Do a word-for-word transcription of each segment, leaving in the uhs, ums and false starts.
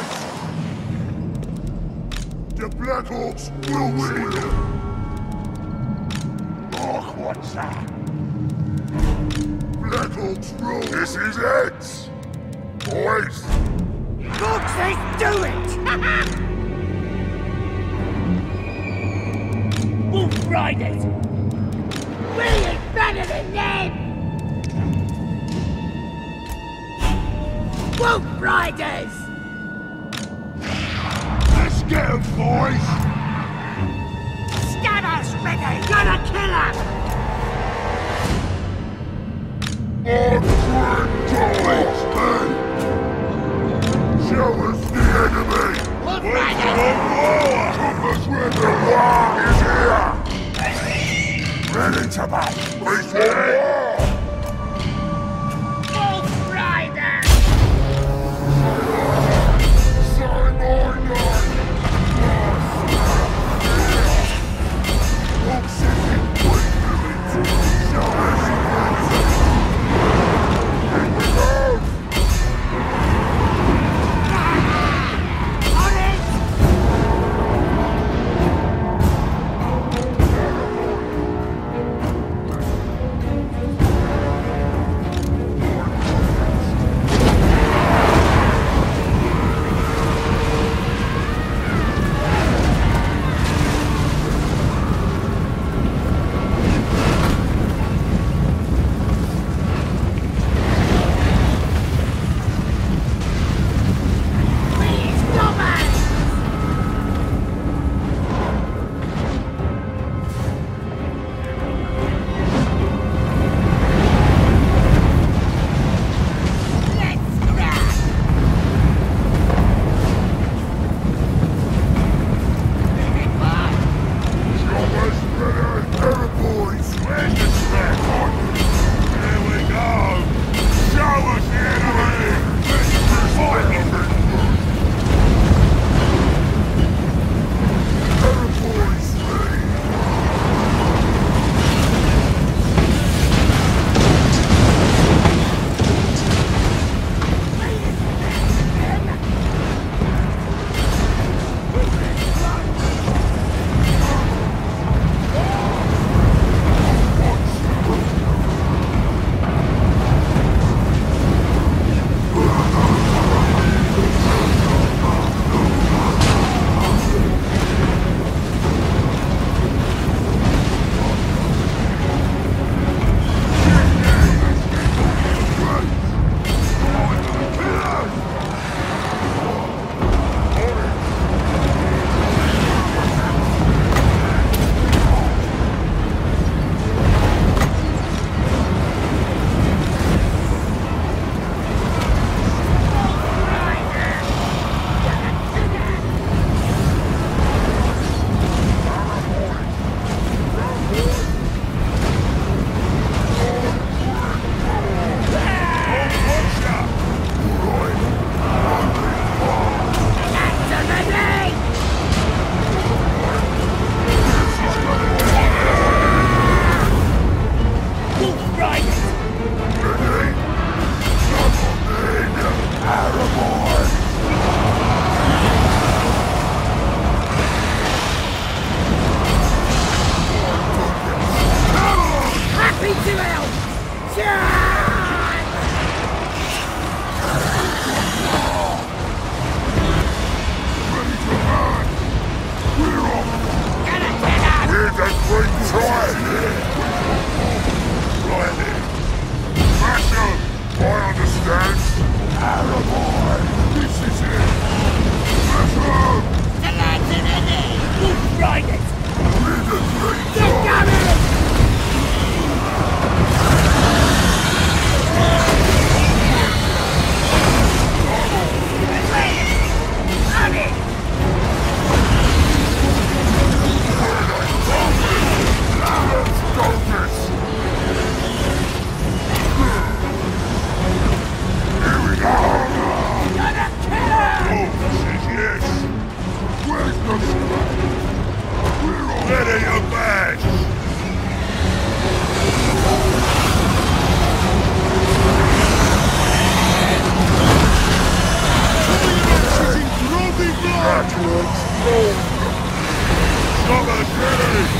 The Black Hawks will win! Oh, what's that? Black Hawks rule! This is it! Boys! Hawks, let's do it! Wolf Riders! We ain't better than them! Wolf Riders! Let's get 'em, boys! Stab us, ready! Gonna kill us! On friend toys, show us the enemy! Wolf Wait Riders! for the war! Come us when the war is here! Ready to battle! Face for war! Wolf Riders! Sign my name! Oak City, West Village! Show us the enemy! Here we go! On it! Please stop us! Let's crack! Show us better, better boys! Where's the snack on? Here we go! Show us the enemy! Fight them! Better boys, ready! Wolf Riders! Ready? Attaboy! Happy to help! Charge! Ready to run! We're off! Gonna kill us! We're the great tide! Right in! Smash 'em! I understand! Attaboy! This is it! Smash 'em! Select an enemy! Wolf Riders! We're the great Get tide! going! On it! Let's go this! Here we go! Gonna kill us! Oh, says yes! Where's the stuff? We're all ready to bash! Summer City!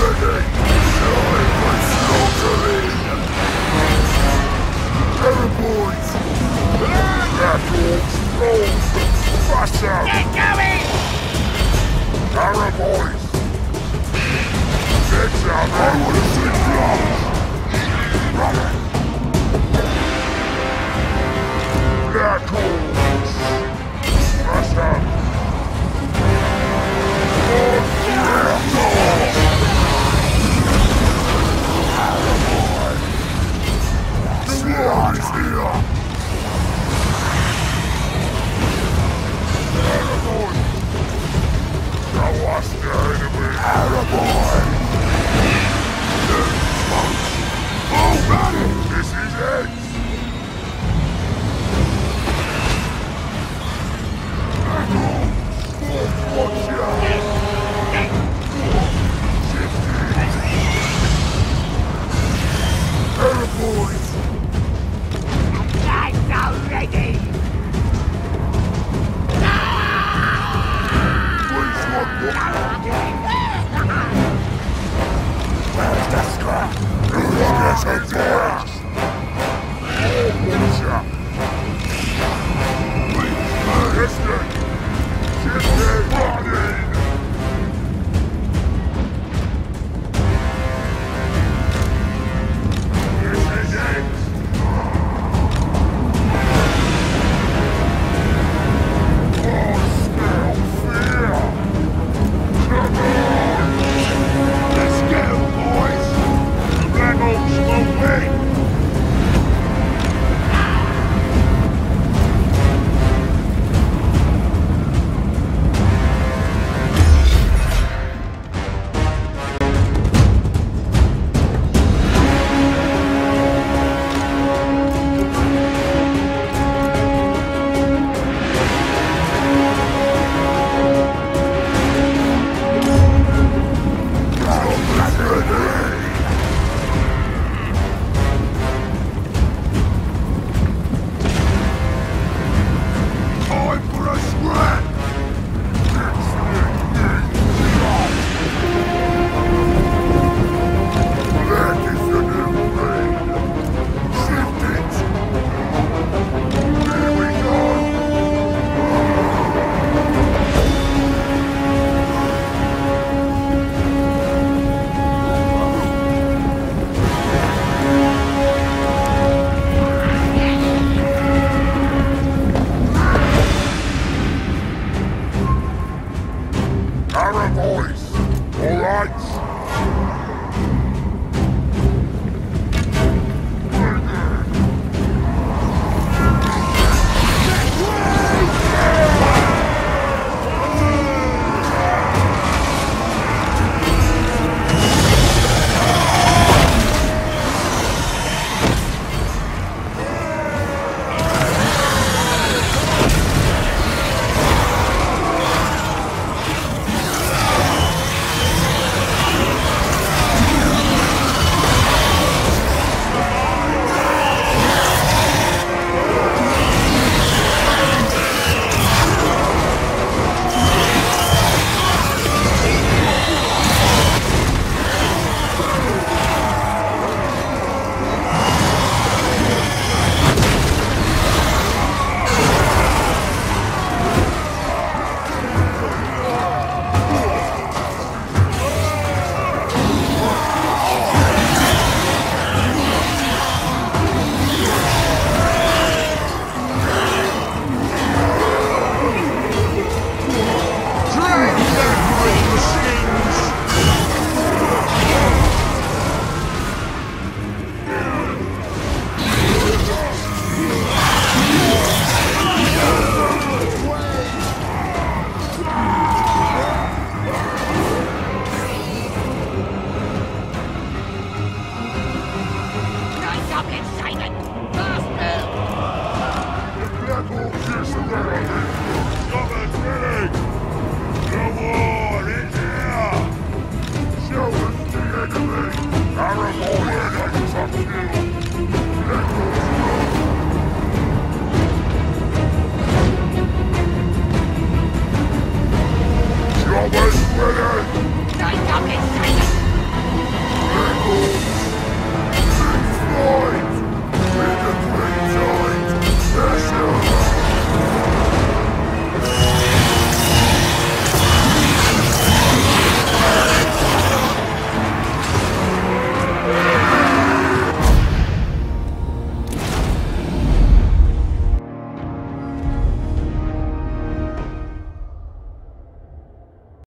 Terrible! Move! Faster! Get going! Paraboys! Get down! I wanna see drums! Run it! Black holes! Faster! Oh, yeah! Slice here! Paraboy! Show us the enemy! Paraboy! Oh, man! This is it! Watch out! Paraboys! That's already! Please, one more! Where's the scrap? Who's this